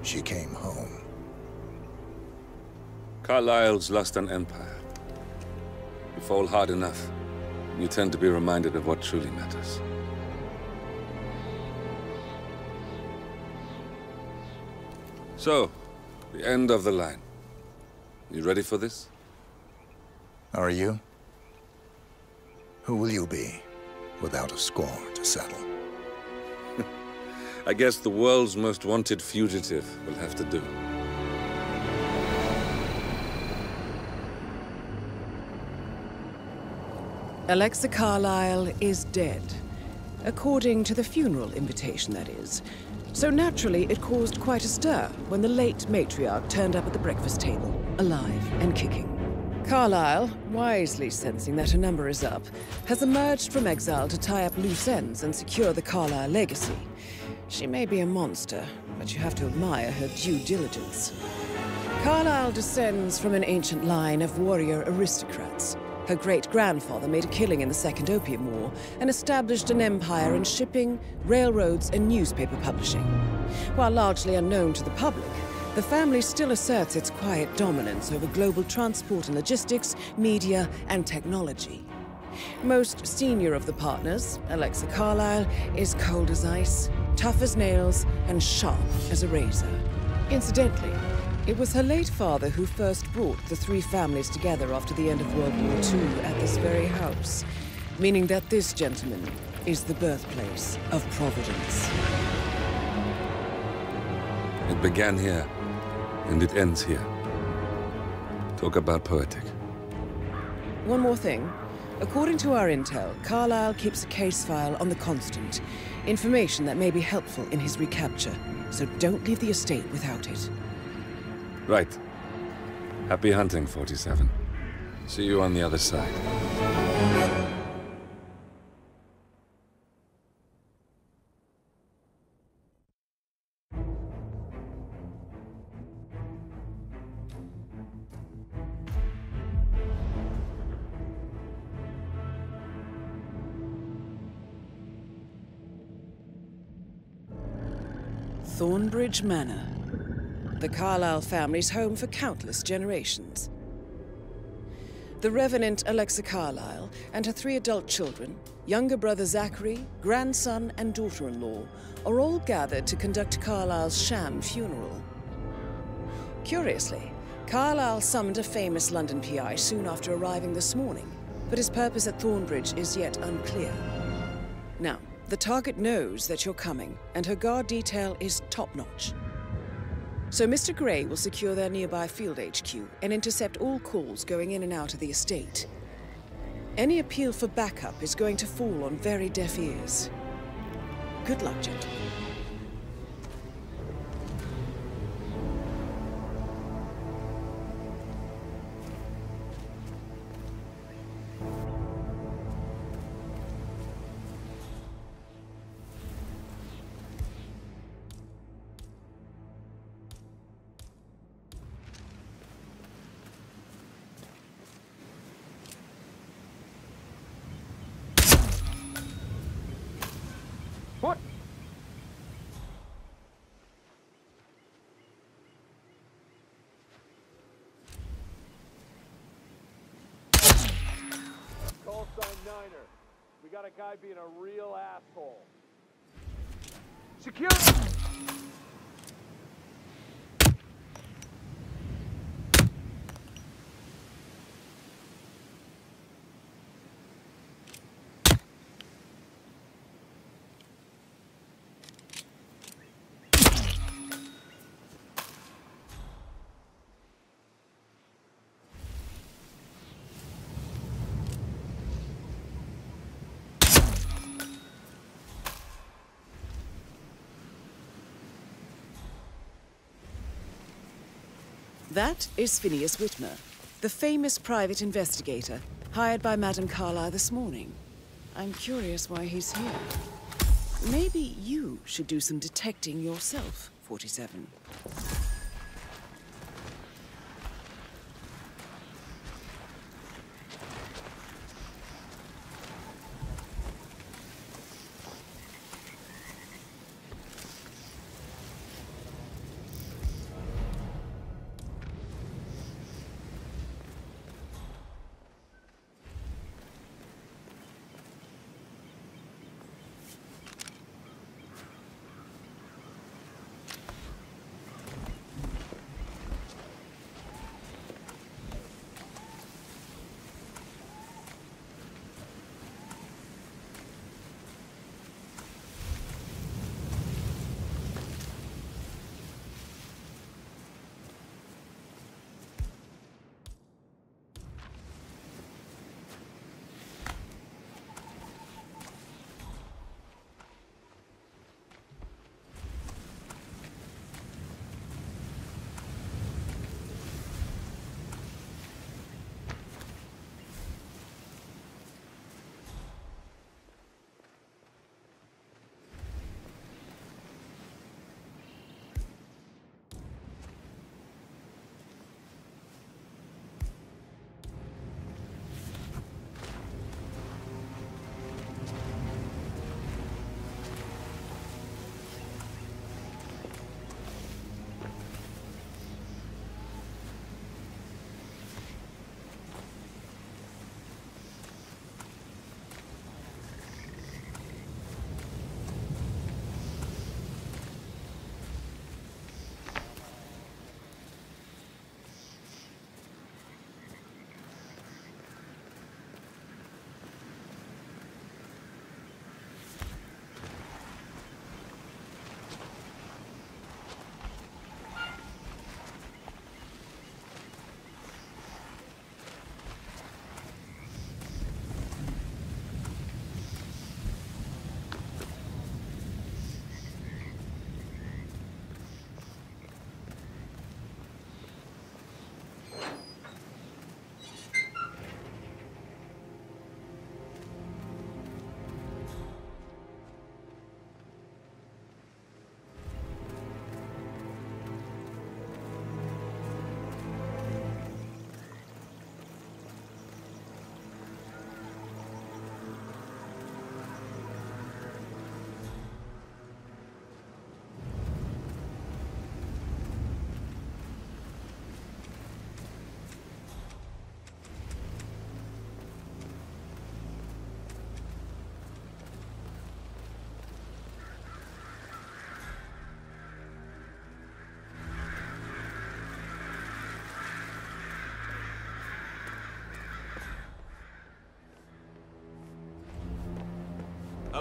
she came home. Carlyle's lost an empire. You fall hard enough, you tend to be reminded of what truly matters. So, the end of the line. You ready for this? Are you? Who will you be, without a score to settle? I guess the world's most wanted fugitive will have to do. Alexa Carlyle is dead. According to the funeral invitation, that is. So naturally, it caused quite a stir when the late matriarch turned up at the breakfast table, alive and kicking. Carlyle, wisely sensing that her number is up, has emerged from exile to tie up loose ends and secure the Carlyle legacy. She may be a monster, but you have to admire her due diligence. Carlyle descends from an ancient line of warrior aristocrats. Her great-grandfather made a killing in the Second Opium War and established an empire in shipping, railroads, and newspaper publishing. While largely unknown to the public, the family still asserts its quiet dominance over global transport and logistics, media, and technology. Most senior of the partners, Alexa Carlyle, is cold as ice, tough as nails, and sharp as a razor. Incidentally, it was her late father who first brought the three families together after the end of World War II at this very house, meaning that this gentleman is the birthplace of Providence. It began here, and it ends here. Talk about poetic. One more thing. According to our intel, Carlyle keeps a case file on the Constant. Information that may be helpful in his recapture, so don't leave the estate without it. Right. Happy hunting, 47. See you on the other side. Thornbridge Manor. The Carlyle family's home for countless generations. The Revenant Alexa Carlyle and her 3 adult children, younger brother Zachary, grandson, and daughter-in-law, are all gathered to conduct Carlyle's sham funeral. Curiously, Carlyle summoned a famous London PI soon after arriving this morning, but his purpose at Thornbridge is yet unclear. Now, the target knows that you're coming, and her guard detail is top-notch. So Mr. Gray will secure their nearby field HQ and intercept all calls going in and out of the estate. Any appeal for backup is going to fall on very deaf ears. Good luck, gentlemen. What? Call sign Niner. We got a guy being a real asshole. Security! That is Phineas Whitmer, the famous private investigator hired by Madame Carlyle this morning. I'm curious why he's here. Maybe you should do some detecting yourself, 47.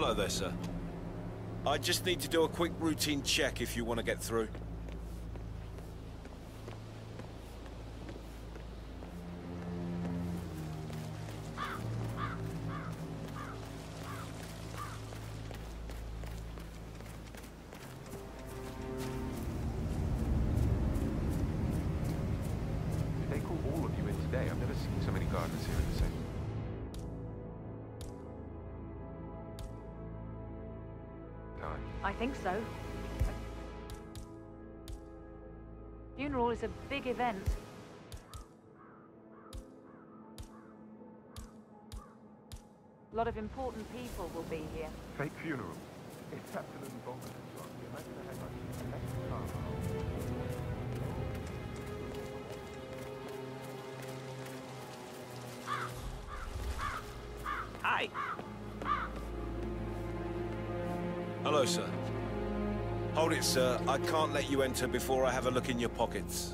Hello there, sir. I just need to do a quick routine check if you want to get through. They call all of you in today. I've never seen so many gardeners here at the same. I think so. Funeral is a big event. A lot of important people will be here. Fake funeral. It's absolutely bonkers. Imagine the headline. Hi. Hello, sir. Hold it, sir. I can't let you enter before I have a look in your pockets.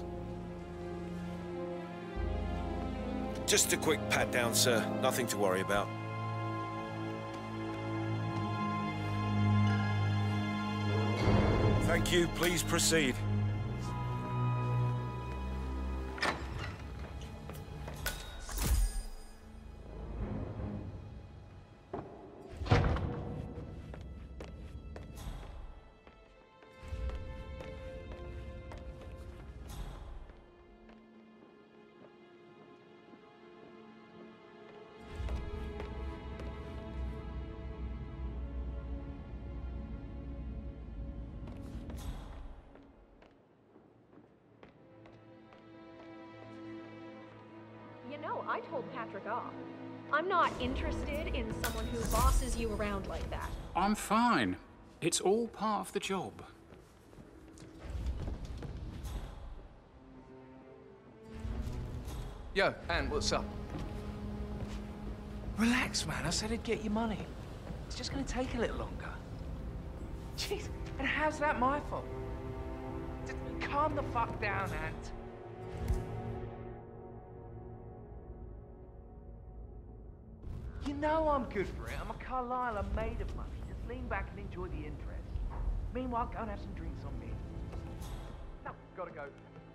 Just a quick pat down, sir. Nothing to worry about. Thank you. Please proceed. You know, I told Patrick off. I'm not interested in someone who bosses you around like that. I'm fine. It's all part of the job. Yo, Ann, what's up? Relax, man. I said I'd get you money. It's just gonna take a little longer. Jeez, and how's that my fault? Just calm the fuck down, Ant. You know I'm good for it. I'm a Carlisle. I'm made of money. Just lean back and enjoy the interest. Meanwhile, go and have some drinks on me. No, gotta go.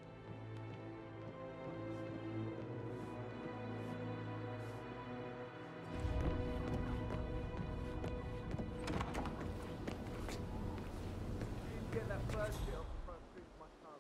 Get that first bit off the front seat of my car.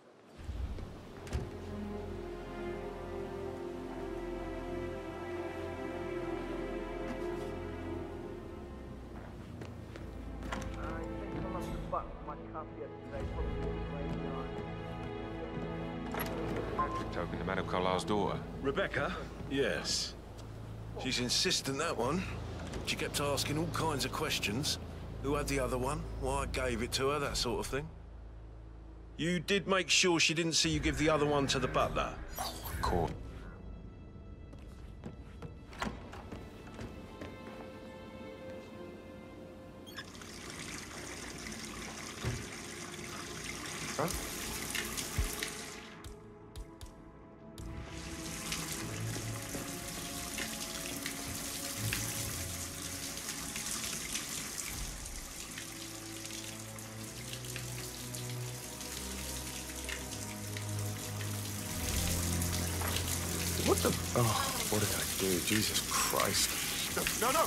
Patrick token to Madame Carlisle's daughter. Rebecca? Yes. She's insistent, that one. She kept asking all kinds of questions. Who had the other one? Why I gave it to her, that sort of thing. You did make sure she didn't see you give the other one to the butler? Oh, of course. Huh? What the? Oh, what did I do? Jesus Christ. No, no!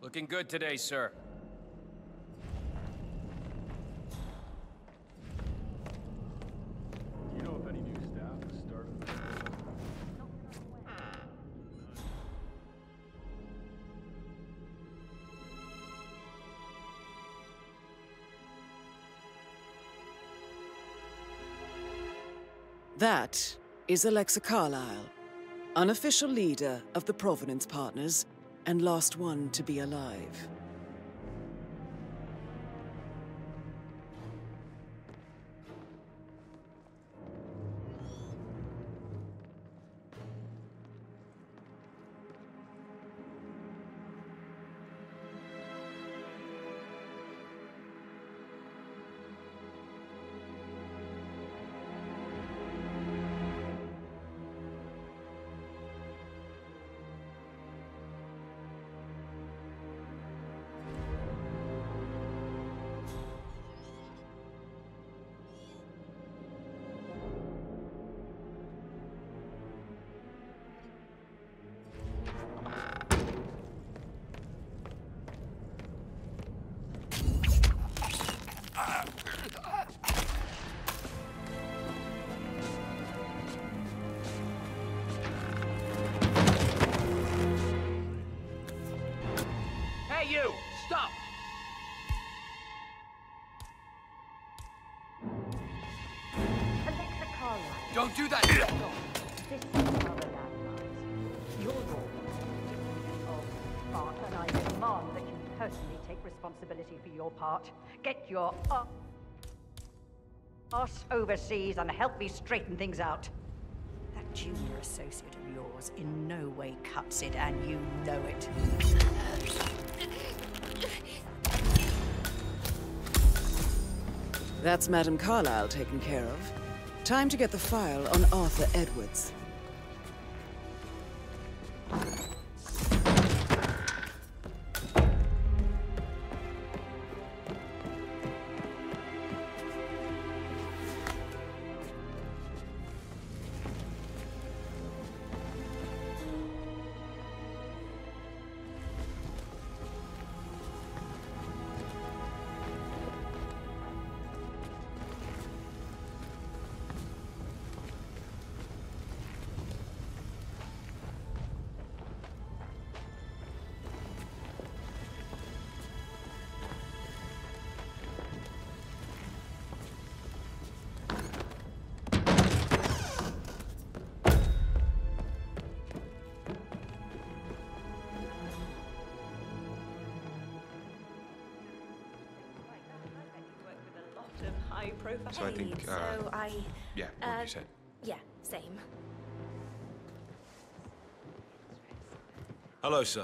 Looking good today, sir. Do you know if any new staff has started? That is Alexa Carlyle, unofficial leader of the Provenance Partners, and last one to be alive. Hey, you! Stop! Alexa Carlyle. Don't do that! This is our landmines. You're all of part, and I demand that you personally take responsibility for your part. Get your ass overseas and help me straighten things out. That junior associate of yours in no way cuts it, and you know it. That's Madame Carlyle taken care of. Time to get the file on Arthur Edwards. So I think, yeah, what you said. Yeah, same. Hello, sir.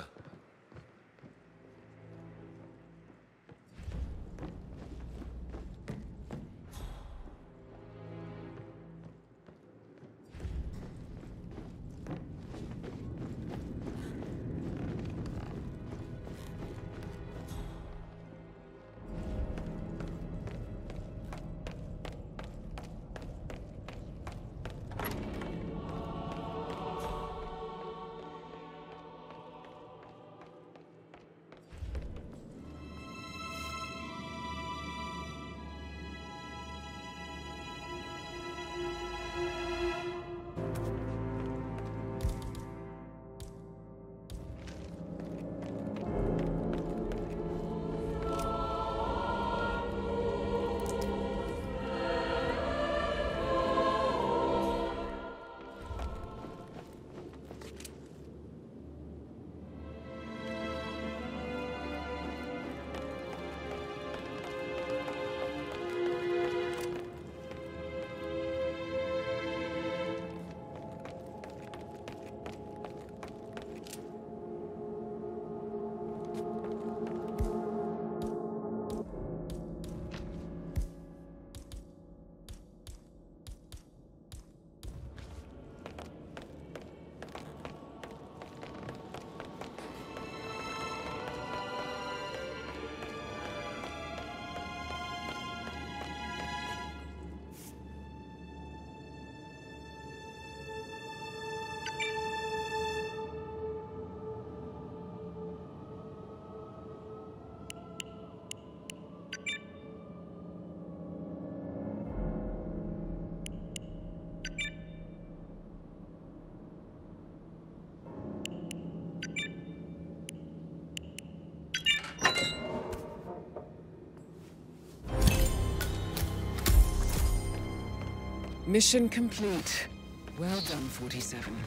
Mission complete. Well done, 47.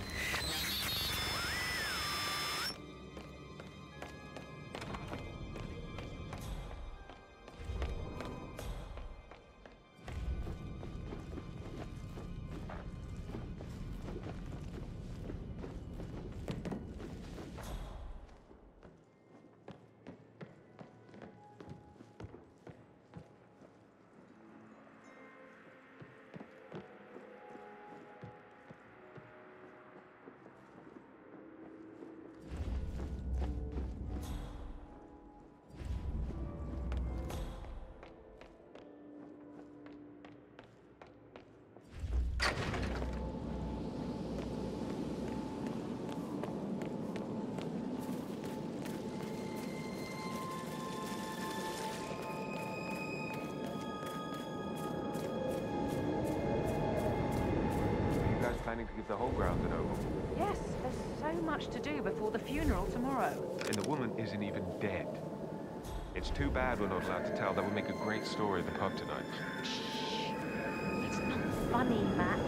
Planning to give the whole ground an oval. Yes, there's so much to do before the funeral tomorrow. And the woman isn't even dead. It's too bad we're not allowed to tell. That would make a great story at the pub tonight. Shh. It's not funny, Matt.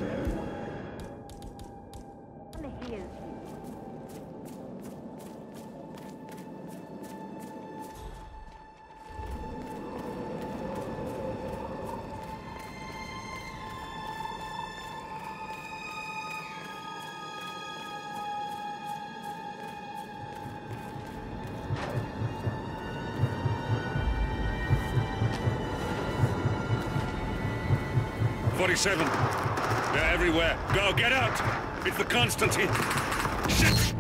Everyone hears you. They're everywhere. Go, get out! It's the Constantine. Shit!